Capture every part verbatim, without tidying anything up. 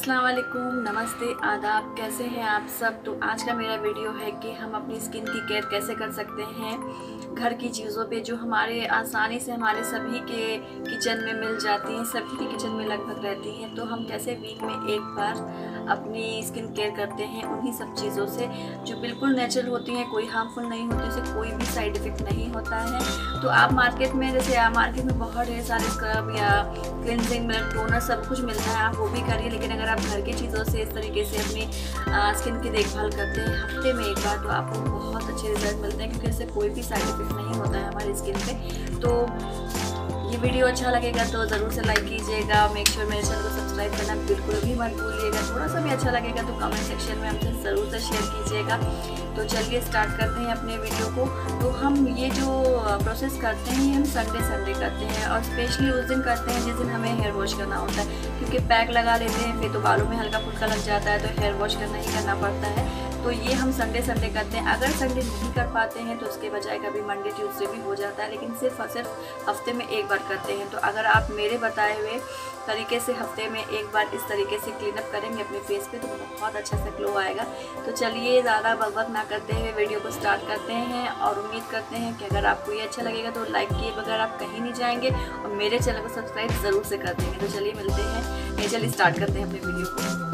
अस्सलाम वालेकुम, नमस्ते, आदाब। कैसे हैं आप सब। तो आज का मेरा वीडियो है कि हम अपनी स्किन की केयर कैसे कर सकते हैं घर की चीज़ों पे जो हमारे आसानी से हमारे सभी के किचन में मिल जाती हैं, सभी के किचन में लगभग रहती हैं। तो हम कैसे वीक में एक बार अपनी स्किन केयर करते हैं उन्हीं सब चीज़ों से जो बिल्कुल नेचुरल होती हैं, कोई हार्मफुल नहीं होती, उससे कोई भी साइड इफ़ेक्ट नहीं होता है। तो आप मार्केट में जैसे आप मार्केट में बहुत ढेर सारे स्क्रब या क्लिनजिंग मिल्क टोनर सब कुछ मिलता है, आप वो भी करिए। लेकिन अगर आप घर की चीज़ों से इस तरीके से अपनी स्किन की देखभाल करते हैं हफ्ते में एक बार, तो आपको बहुत अच्छे रिजल्ट मिलते हैं, क्योंकि इससे कोई भी साइड इफेक्ट नहीं होता है हमारी स्किन पे। तो ये वीडियो अच्छा लगेगा तो ज़रूर से लाइक कीजिएगा। मेक श्योर मेरे चैनल को सब्सक्राइब करना बिल्कुल भी मत भूलिएगा। थोड़ा सा भी अच्छा लगेगा तो कमेंट सेक्शन में हमसे ज़रूर से शेयर कीजिएगा। तो चलिए स्टार्ट करते हैं अपने वीडियो को। तो हम ये जो प्रोसेस करते हैं हम संडे संडे करते हैं, और स्पेशली उस दिन करते हैं जिस दिन हमें हेयर वॉश करना होता है, क्योंकि पैक लगा लेते हैं फिर तो बालों में हल्का फुल्का लग जाता है, तो हेयर वॉश करना ही करना पड़ता है। तो ये हम संडे संडे करते हैं। अगर संडे नहीं कर पाते हैं तो उसके बजाय कभी मंडे ट्यूसडे भी हो जाता है, लेकिन सिर्फ और सिर्फ हफ्ते में एक बार करते हैं। तो अगर आप मेरे बताए हुए तरीके से हफ्ते में एक बार इस तरीके से क्लीन अप करेंगे अपने फेस पे तो बहुत अच्छा सा ग्लो आएगा। तो चलिए ज़्यादा बकबक ना करते हुए वीडियो को स्टार्ट करते हैं, और उम्मीद करते हैं कि अगर आपको ये अच्छा लगेगा तो लाइक किए बगैर आप कहीं नहीं जाएंगे, और मेरे चैनल को सब्सक्राइब ज़रूर से कर देंगे। तो चलिए मिलते हैं, चलिए स्टार्ट करते हैं अपने वीडियो को।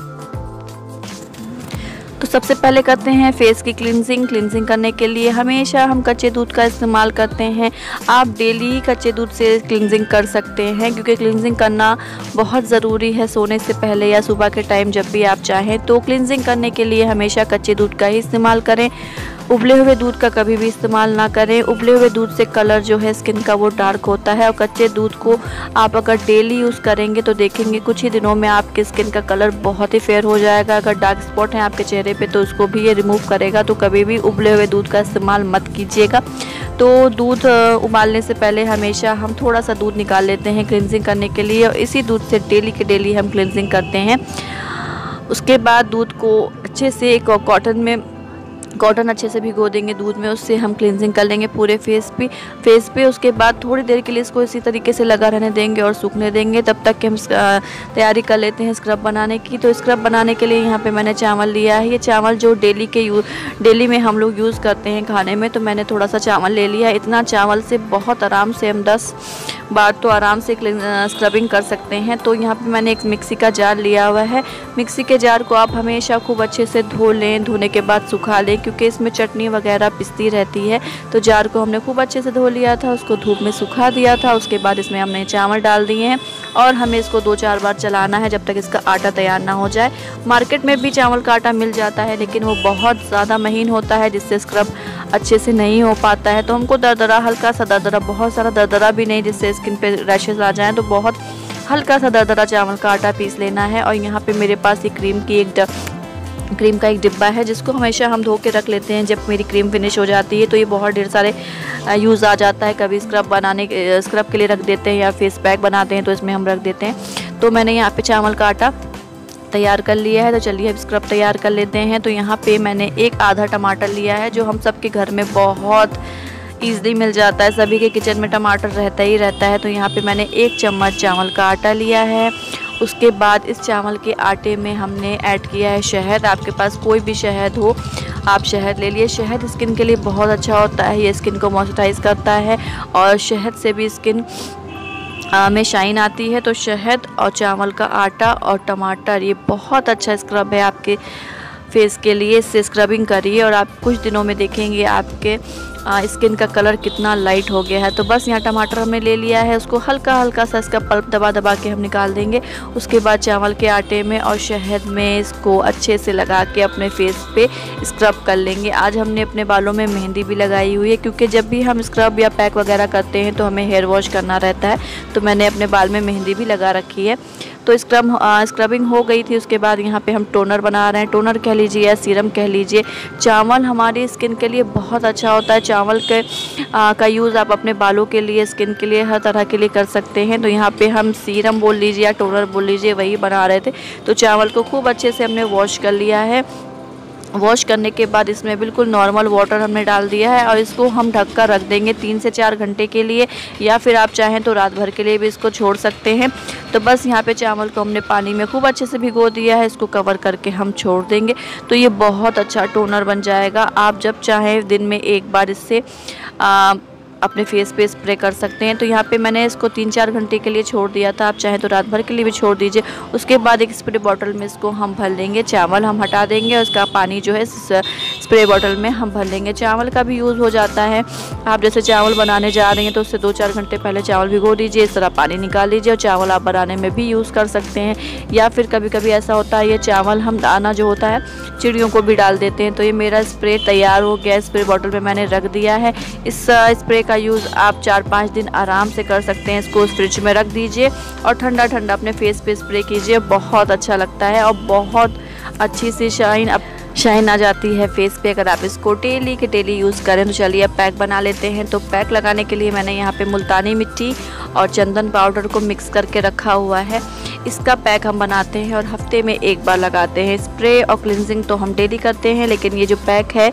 तो सबसे पहले करते हैं फेस की क्लिनजिंग। क्लिनजिंग करने के लिए हमेशा हम कच्चे दूध का इस्तेमाल करते हैं। आप डेली ही कच्चे दूध से क्लिनजिंग कर सकते हैं, क्योंकि क्लिनजिंग करना बहुत ज़रूरी है सोने से पहले या सुबह के टाइम जब भी आप चाहें। तो क्लिनजिंग करने के लिए हमेशा कच्चे दूध का ही इस्तेमाल करें, उबले हुए दूध का कभी भी इस्तेमाल ना करें। उबले हुए दूध से कलर जो है स्किन का वो डार्क होता है, और कच्चे दूध को आप अगर डेली यूज़ करेंगे तो देखेंगे कुछ ही दिनों में आपकी स्किन का कलर बहुत ही फेयर हो जाएगा। अगर डार्क स्पॉट हैं आपके चेहरे पे तो उसको भी ये रिमूव करेगा। तो कभी भी उबले हुए दूध का इस्तेमाल मत कीजिएगा। तो दूध उबालने से पहले हमेशा हम थोड़ा सा दूध निकाल लेते हैं क्लिनजिंग करने के लिए, और इसी दूध से डेली के डेली हम क्लिनजिंग करते हैं। उसके बाद दूध को अच्छे से एक कॉटन में कॉटन अच्छे से भिगो देंगे दूध में, उससे हम क्लिनजिंग कर लेंगे पूरे फेस पे फेस पे उसके बाद थोड़ी देर के लिए इसको इसी तरीके से लगा रहने देंगे और सूखने देंगे, तब तक कि हम तैयारी कर लेते हैं स्क्रब बनाने की। तो स्क्रब बनाने के लिए यहाँ पे मैंने चावल लिया है। ये चावल जो डेली के यू डेली में हम लोग यूज़ करते हैं खाने में, तो मैंने थोड़ा सा चावल ले लिया। इतना चावल से बहुत आराम से हम दस बार तो आराम से स्क्रबिंग कर सकते हैं। तो यहाँ पे मैंने एक मिक्सी का जार लिया हुआ है। मिक्सी के जार को आप हमेशा खूब अच्छे से धो लें, धोने के बाद सुखा लें, क्योंकि इसमें चटनी वगैरह पिसती रहती है। तो जार को हमने खूब अच्छे से धो लिया था, उसको धूप में सुखा दिया था। उसके बाद इसमें हमने चावल डाल दिए हैं, और हमें इसको दो चार बार चलाना है जब तक इसका आटा तैयार ना हो जाए। मार्केट में भी चावल का आटा मिल जाता है, लेकिन वो बहुत ज़्यादा महीन होता है, जिससे स्क्रब अच्छे से नहीं हो पाता है। तो हमको दरदरा, हल्का सा दरदरा, बहुत सारा दरदरा भी नहीं जिससे स्किन पे रैशेस आ जाएं, तो बहुत हल्का सा दरदरा चावल का आटा पीस लेना है। और यहाँ पे मेरे पास ये क्रीम की एक क्रीम का एक डिब्बा है, जिसको हमेशा हम धो के रख लेते हैं जब मेरी क्रीम फिनिश हो जाती है। तो ये बहुत ढेर सारे यूज़ आ जाता है, कभी स्क्रब बनाने स्क्रब के लिए रख देते हैं या फेस पैक बनाते हैं तो इसमें हम रख देते हैं। तो मैंने यहाँ पे चावल का आटा तैयार कर लिया है। तो चलिए अब स्क्रब तैयार कर लेते हैं। तो यहाँ पे मैंने एक आधा टमाटर लिया है, जो हम सबके घर में बहुत ईज़िली मिल जाता है, सभी के किचन में टमाटर रहता ही रहता है। तो यहाँ पे मैंने एक चम्मच चावल का आटा लिया है। उसके बाद इस चावल के आटे में हमने ऐड किया है शहद। आपके पास कोई भी शहद हो आप शहद ले लिए। शहद स्किन के लिए बहुत अच्छा होता है, ये स्किन को मॉइस्चराइज करता है, और शहद से भी स्किन आ, में शाइन आती है। तो शहद और चावल का आटा और टमाटर ये बहुत अच्छा स्क्रब है आपके फेस के लिए। इससे स्क्रबिंग करिए और आप कुछ दिनों में देखेंगे आपके आ, स्किन का कलर कितना लाइट हो गया है। तो बस यहाँ टमाटर हमने ले लिया है, उसको हल्का हल्का सा इसका पल्प दबा दबा के हम निकाल देंगे। उसके बाद चावल के आटे में और शहद में इसको अच्छे से लगा के अपने फेस पे स्क्रब कर लेंगे। आज हमने अपने बालों में मेहंदी भी लगाई हुई है, क्योंकि जब भी हम स्क्रब या पैक वगैरह करते हैं तो हमें हेयर वॉश करना रहता है। तो मैंने अपने बाल में मेहंदी भी लगा रखी है। तो स्क्रब स्क्रबिंग हो गई थी। उसके बाद यहाँ पे हम टोनर बना रहे हैं। टोनर कह लीजिए या सीरम कह लीजिए, चावल हमारी स्किन के लिए बहुत अच्छा होता है। चावल के आ, का यूज़ आप अपने बालों के लिए, स्किन के लिए, हर तरह के लिए कर सकते हैं। तो यहाँ पे हम सीरम बोल लीजिए या टोनर बोल लीजिए, वही बना रहे थे। तो चावल को खूब अच्छे से हमने वॉश कर लिया है। वॉश करने के बाद इसमें बिल्कुल नॉर्मल वाटर हमने डाल दिया है और इसको हम ढक कर रख देंगे तीन से चार घंटे के लिए, या फिर आप चाहें तो रात भर के लिए भी इसको छोड़ सकते हैं। तो बस यहाँ पे चावल को हमने पानी में खूब अच्छे से भिगो दिया है, इसको कवर करके हम छोड़ देंगे तो ये बहुत अच्छा टोनर बन जाएगा। आप जब चाहें दिन में एक बार इससे आ, अपने फेस पे स्प्रे कर सकते हैं। तो यहाँ पे मैंने इसको तीन चार घंटे के लिए छोड़ दिया था, आप चाहें तो रात भर के लिए भी छोड़ दीजिए। उसके बाद एक स्प्रे बॉटल में इसको हम भर लेंगे, चावल हम हटा देंगे और उसका पानी जो है स्प्रे बॉटल में हम भर लेंगे। चावल का भी यूज़ हो जाता है, आप जैसे चावल बनाने जा रही हैं तो उससे दो चार घंटे पहले चावल भिगो दीजिए, इस तरह पानी निकाल लीजिए और चावल आप बनाने में भी यूज़ कर सकते हैं। या फिर कभी कभी ऐसा होता है ये चावल हम दाना जो होता है चिड़ियों को भी डाल देते हैं। तो ये मेरा स्प्रे तैयार हो गया, स्प्रे बॉटल में मैंने रख दिया है। इस स्प्रे का यूज़ आप चार पाँच दिन आराम से कर सकते हैं। इसको फ्रिज में रख दीजिए और ठंडा ठंडा अपने फेस पे स्प्रे कीजिए, बहुत अच्छा लगता है और बहुत अच्छी सी शाइन शाइन आ जाती है फेस पे अगर आप इसको डेली के डेली यूज़ करें। तो चलिए अब पैक बना लेते हैं। तो पैक लगाने के लिए मैंने यहाँ पे मुल्तानी मिट्टी और चंदन पाउडर को मिक्स करके रखा हुआ है। इसका पैक हम बनाते हैं और हफ्ते में एक बार लगाते हैं। स्प्रे और क्लिनजिंग तो हम डेली करते हैं, लेकिन ये जो पैक है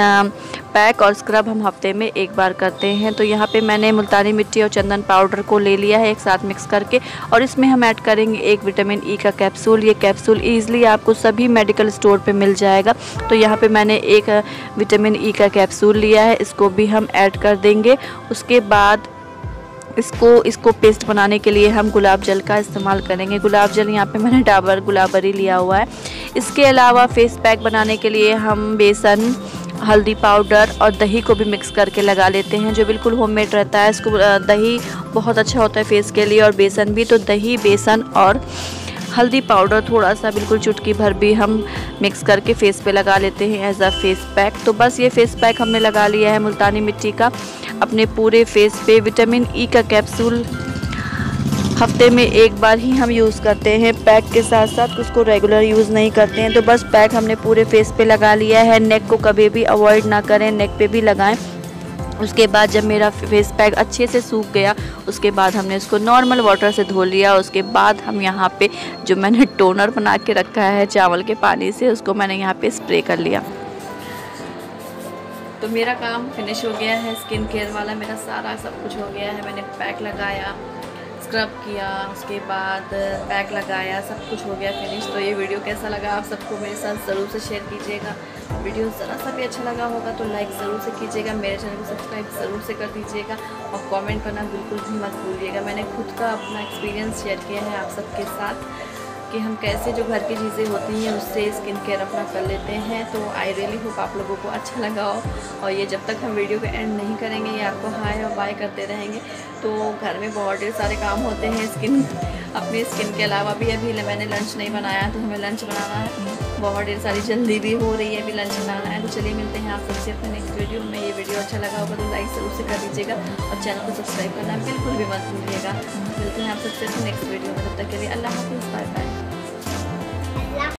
पैक और स्क्रब हम हफ्ते में एक बार करते हैं। तो यहाँ पे मैंने मुल्तानी मिट्टी और चंदन पाउडर को ले लिया है एक साथ मिक्स करके, और इसमें हम ऐड करेंगे एक विटामिन ई का कैप्सूल। ये कैप्सूल ईज़िली आपको सभी मेडिकल स्टोर पे मिल जाएगा। तो यहाँ पे मैंने एक विटामिन ई का कैप्सूल लिया है, इसको भी हम ऐड कर देंगे। उसके बाद इसको इसको पेस्ट बनाने के लिए हम गुलाब जल का इस्तेमाल करेंगे। गुलाब जल यहाँ पे मैंने डाबर गुलाबरी लिया हुआ है। इसके अलावा फेस पैक बनाने के लिए हम बेसन, हल्दी पाउडर और दही को भी मिक्स करके लगा लेते हैं, जो बिल्कुल होममेड रहता है। इसको दही बहुत अच्छा होता है फेस के लिए और बेसन भी। तो दही, बेसन और हल्दी पाउडर थोड़ा सा बिल्कुल चुटकी भर भी हम मिक्स करके फेस पे लगा लेते हैं एज अ फेस पैक। तो बस ये फेस पैक हमने लगा लिया है मुल्तानी मिट्टी का अपने पूरे फेस पे। विटामिन ई का कैप्सूल हफ्ते में एक बार ही हम यूज़ करते हैं, पैक के साथ साथ उसको रेगुलर यूज़ नहीं करते हैं। तो बस पैक हमने पूरे फेस पे लगा लिया है। नेक को कभी भी अवॉइड ना करें, नेक पे भी लगाएं। उसके बाद जब मेरा फेस पैक अच्छे से सूख गया, उसके बाद हमने इसको नॉर्मल वाटर से धो लिया। उसके बाद हम यहाँ पे जो मैंने टोनर बना के रखा है चावल के पानी से, उसको मैंने यहाँ पे स्प्रे कर लिया। तो मेरा काम फिनिश हो गया है, स्किन केयर वाला मेरा सारा सब कुछ हो गया है। मैंने पैक लगाया, स्क्रब किया, उसके बाद पैक लगाया, सब कुछ हो गया फिनिश। तो ये वीडियो कैसा लगा आप सबको मेरे साथ ज़रूर से शेयर कीजिएगा। वीडियो ज़रा सा भी अच्छा लगा होगा तो लाइक ज़रूर से कीजिएगा, मेरे चैनल को सब्सक्राइब ज़रूर से कर दीजिएगा और कमेंट करना बिल्कुल भी मत भूलिएगा। मैंने खुद का अपना एक्सपीरियंस शेयर किया है आप सबके साथ कि हम कैसे जो घर की चीज़ें होती हैं उससे स्किन केयर अपना कर लेते हैं। तो आई रियली होप आप लोगों को अच्छा लगा हो। और ये जब तक हम वीडियो को एंड नहीं करेंगे, ये आपको हाय और बाय करते रहेंगे। तो घर में बहुत ढेर सारे काम होते हैं स्किन अपनी स्किन के अलावा भी। अभी मैंने लंच नहीं बनाया तो हमें लंच बनाना है, बहुत ढेर सारी जल्दी भी हो रही है, अभी लंच बनाना है। तो चलिए मिलते हैं आप सबसे अपने नेक्स्ट वीडियो में। ये वीडियो अच्छा लगा होगा तो लाइक ज़रूर से कर दीजिएगा और चैनल को सब्सक्राइब करना बिल्कुल भी मत भूलिएगा। मिलते हैं आप सबसे अपने नेक्स्ट वीडियो में, तब तक के लिए अल्लाह हाफ़िज़, बाय बाय।